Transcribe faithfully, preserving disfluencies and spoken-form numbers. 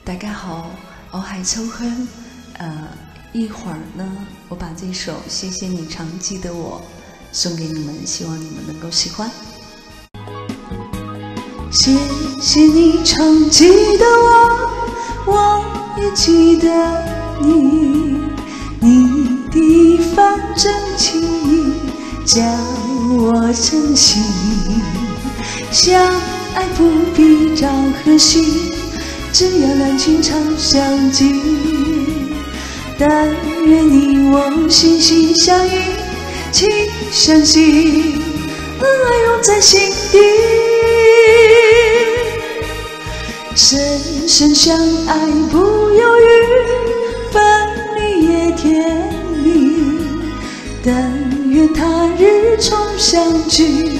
大家好，我係秋香。呃，一會兒呢，我把這首《謝謝你常記得我》送給你們，希望你們能夠喜歡。謝謝你常記得我，我也記得你，你的一番真情意叫我珍惜。相愛不必找何夕，只要兩情長相記。但願你我心心相印，情相惜，愛永在心底。深深相愛不猶豫，分離也甜蜜。但願他日重相聚，